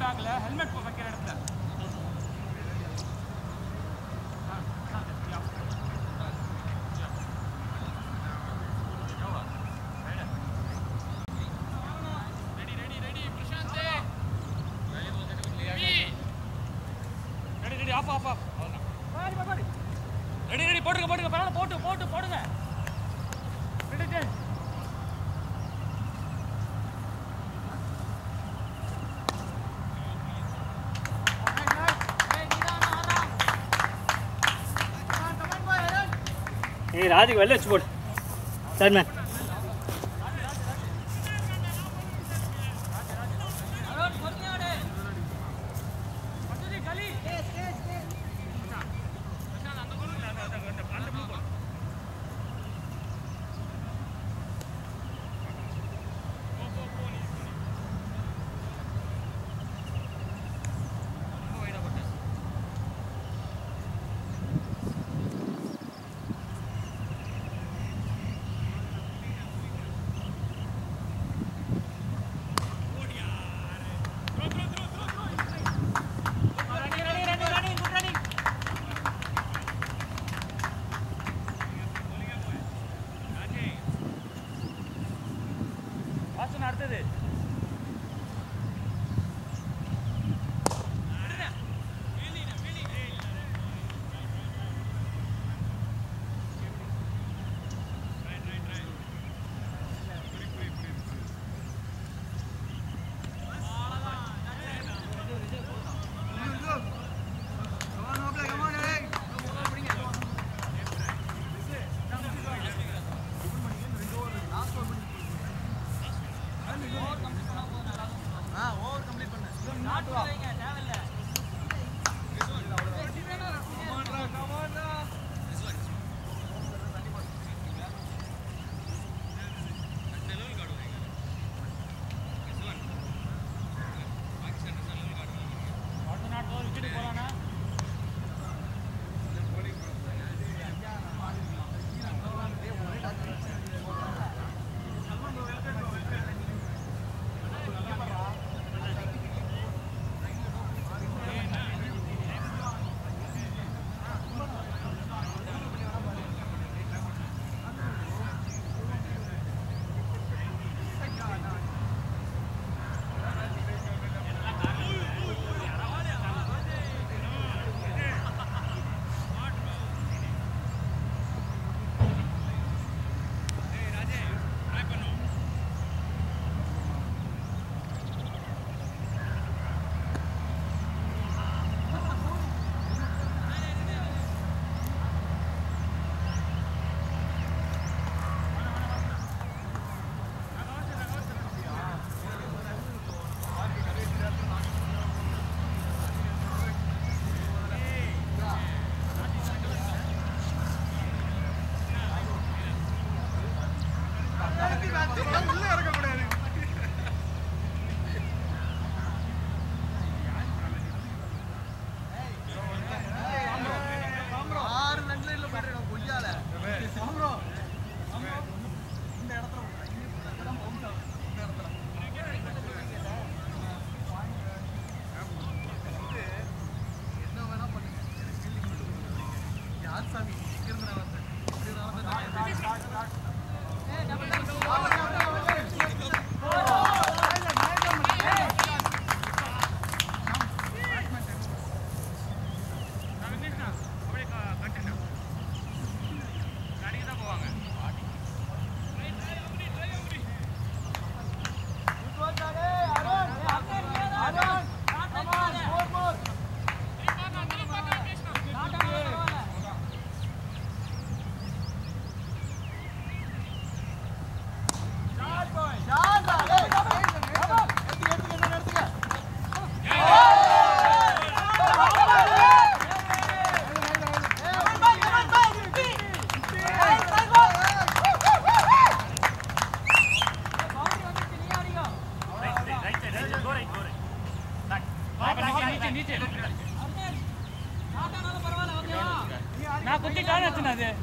அவுட் ஆகல ஹெல்மெட் வைக்கிற இடத்துல off off off ready ready போடுங்க போடுங்க பரவாயில்ல போட்டு போட்டு போடுங்க ரெடி ரெடி ஏய் ராஜுக்கு வெள்ள வச்சு போடு சரி மேம் அடுத்தது நான் குட்டி காண வச்சுனா அது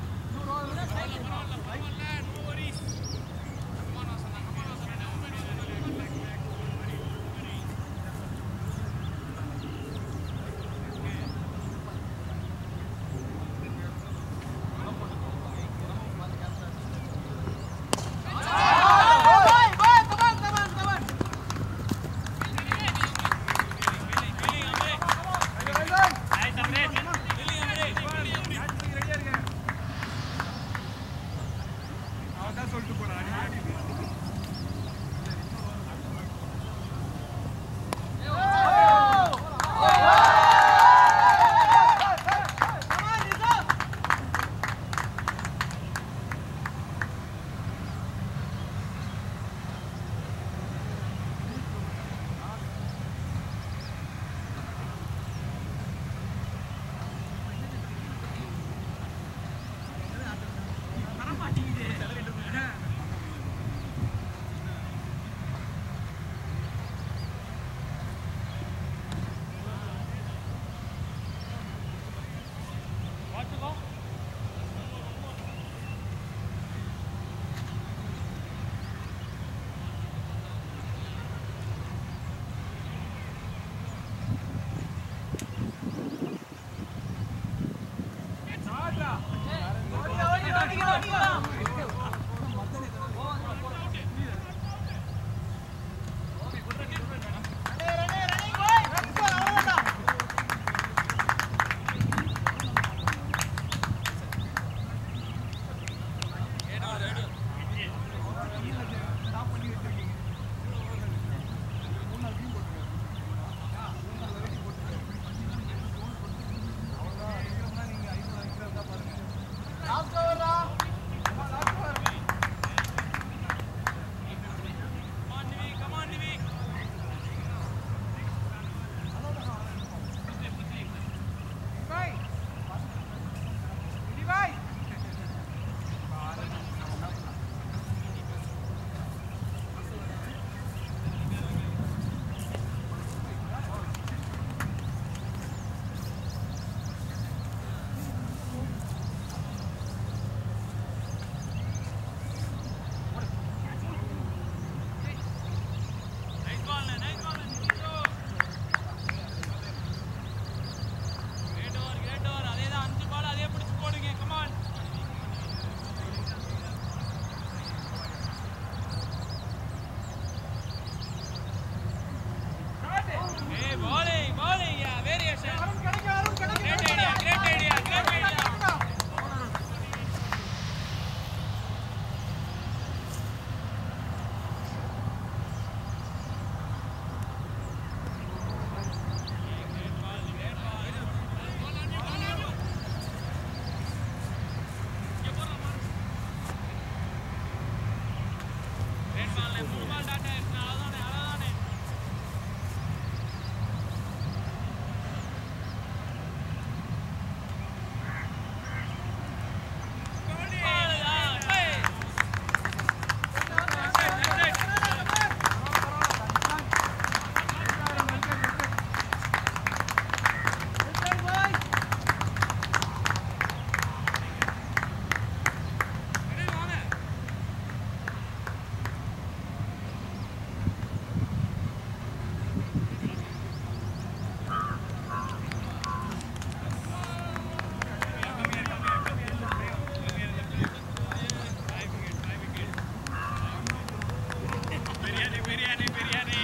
பிரியாணி பிரியாணி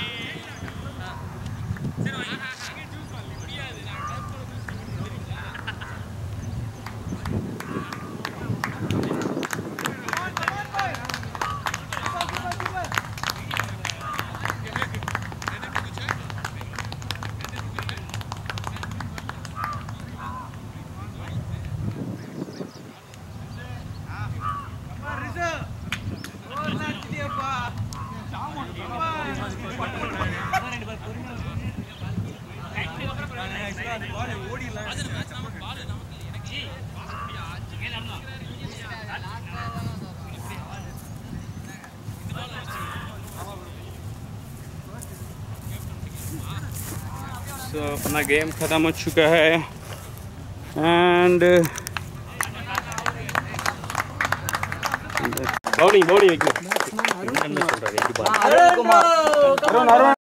சரி வாங்க அங்கே ஜூஸ் வாங்க முடியாது நான் கவுன்ட்ல ஜூஸ் குடிக்கிறீங்களா So अपना गेम ख़त्म हो चुका है एंड பவுலிங் பவுலிங் வைக்கணும் அருண் அருண்